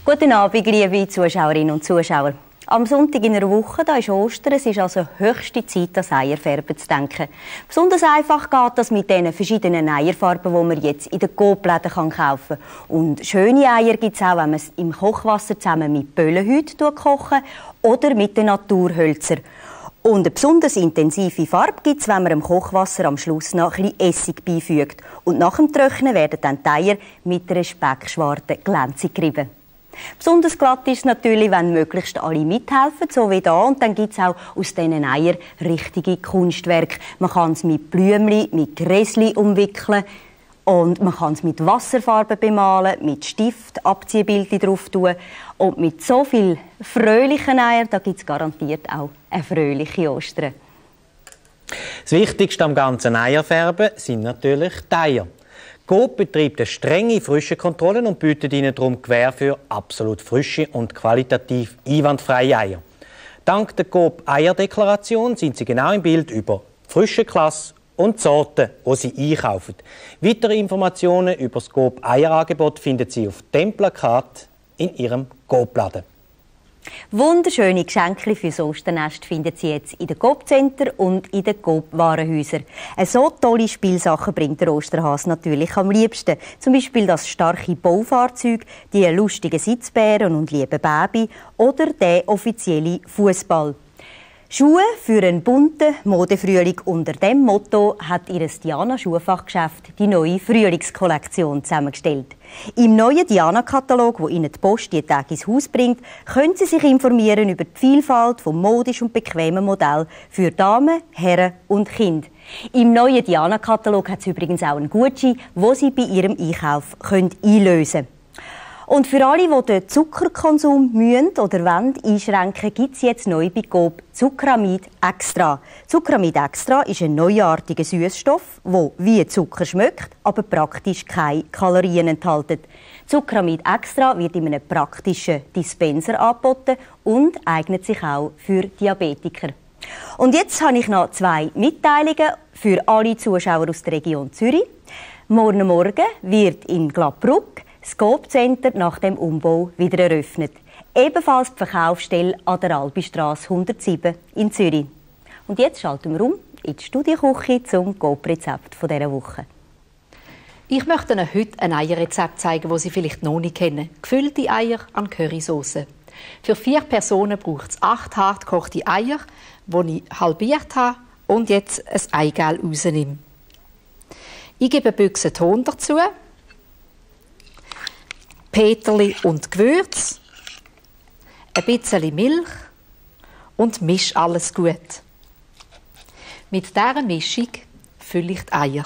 Guten Abend, liebe Zuschauerinnen und Zuschauer. Am Sonntag in einer Woche, da ist Ostern, es ist also höchste Zeit, an das Eierfärben zu denken. Besonders einfach geht das mit den verschiedenen Eierfarben, die man jetzt in den Coop-Läden kaufen kann. Und schöne Eier gibt es auch, wenn man es im Kochwasser zusammen mit Böllenhäuten kochen oder mit den Naturhölzern. Und eine besonders intensive Farbe gibt es, wenn man dem Kochwasser am Schluss noch ein bisschen Essig beifügt. Und nach dem Trocknen werden dann die Eier mit einer Speckschwarte glänzig gerieben. Besonders glatt ist es natürlich, wenn möglichst alle mithelfen, so wie da. Und dann gibt es auch aus diesen Eiern richtige Kunstwerke. Man kann es mit Blümchen, mit Gräsli umwickeln und man kann es mit Wasserfarben bemalen, mit Stift, Abziehbildchen drauf tun. Und mit so viel fröhlichen Eiern, da gibt es garantiert auch eine fröhliche Ostern. Das Wichtigste am ganzen Eierfärben sind natürlich die Eier. Coop betreibt eine strenge Frischenkontrolle und bietet Ihnen darum Gewähr für absolut frische und qualitativ einwandfreie Eier. Dank der Coop Eierdeklaration sind Sie genau im Bild über frische Klasse und Sorten, die Sie einkaufen. Weitere Informationen über das Coop Eierangebot finden Sie auf dem Plakat in Ihrem Coop-Laden. Wunderschöne Geschenke für das Osternest finden Sie jetzt in den Coop-Center und in den Coop-Warenhäusern. So tolle Spielsachen bringt der Osterhase natürlich am liebsten. Zum Beispiel das starke Baufahrzeug, die lustigen Sitzbären und lieben Baby oder der offizielle Fußball. Schuhe für einen bunten Modefrühling. Unter dem Motto hat ihr Diana-Schuhfachgeschäft die neue Frühlingskollektion zusammengestellt. Im neuen Diana-Katalog, wo Ihnen die Post jeden Tag ins Haus bringt, können Sie sich informieren über die Vielfalt von modisch und bequemen Modellen für Damen, Herren und Kinder. Im neuen Diana-Katalog hat es übrigens auch einen Gutschein, den Sie bei Ihrem Einkauf einlösen können. Und für alle, die den Zuckerkonsum müssen oder wollen einschränken, gibt es jetzt neu bei Coop Zuckeramid Extra. Zuckeramid Extra ist ein neuartiger Süßstoff, der wie Zucker schmeckt, aber praktisch keine Kalorien enthält. Zuckeramid Extra wird in einem praktischen Dispenser angeboten und eignet sich auch für Diabetiker. Und jetzt habe ich noch 2 Mitteilungen für alle Zuschauer aus der Region Zürich. Morgen Morgen wird in Glabrugg das Coop-Center nach dem Umbau wieder eröffnet. Ebenfalls die Verkaufsstelle an der Albistrasse 107 in Zürich. Und jetzt schalten wir um in die Studienküche zum Coop-Rezept dieser Woche. Ich möchte Ihnen heute ein Eierrezept zeigen, das Sie vielleicht noch nicht kennen. Gefüllte Eier an Currysauce. Für 4 Personen braucht es 8 hart gekochte Eier, die ich halbiert habe und jetzt ein Eigelb rausnehme. Ich gebe eine Büchse Ton dazu, Peterli und Gewürz, ein bisschen Milch und mische alles gut. Mit dieser Mischung fülle ich die Eier.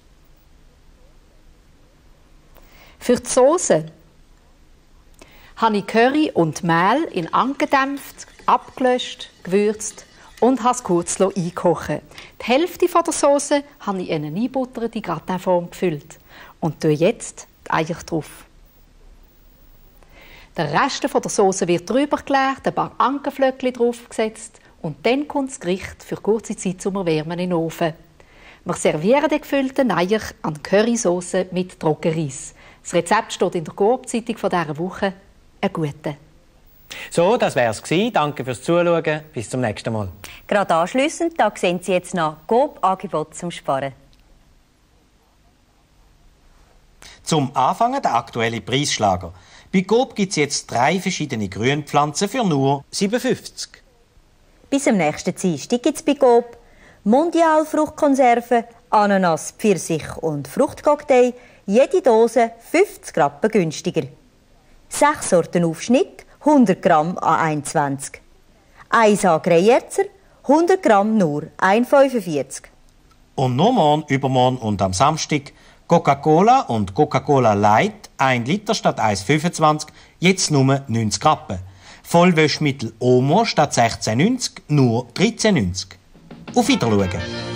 Für die Soße habe ich Curry und Mehl in angedämpft, abgelöscht, gewürzt und habe es kurz einkochen. Die Hälfte der Soße habe ich in eine einbutterte Gratinform gefüllt und tue jetzt die Eier drauf. Der Rest der Soße wird drüber geleert, ein paar Ankerflöckchen draufgesetzt und dann kommt das Gericht für kurze Zeit zum Erwärmen in den Ofen. Wir servieren die gefüllten Eier an Currysauce mit Trockenreis. Das Rezept steht in der Coop-Zeitung von dieser Woche. Eine gute. So, das wär's gewesen. Danke fürs Zuschauen. Bis zum nächsten Mal. Gerade anschliessend, da sehen Sie jetzt noch Coop-Angebot zum Sparen. Zum Anfangen der aktuelle Preisschlager. Bei Coop gibt es jetzt 3 verschiedene Grünpflanzen für nur 7,50 €. Bis am nächsten Dienstag gibt es bei Coop Mondial Fruchtkonserven, Ananas, Pfirsich und Fruchtcocktail. Jede Dose 50 Rappen günstiger. 6 Sorten Aufschnitt, 100 Gramm an 1,20. 1 Greyerzer, 100 Gramm nur 1,45. Und noch morgen, übermorgen und am Samstag Coca-Cola und Coca-Cola Light 1 Liter statt 1,25, jetzt nur 90 Rappen. Vollwäschmittel Omo statt 16,90 nur 13,90. Auf Wiedersehen.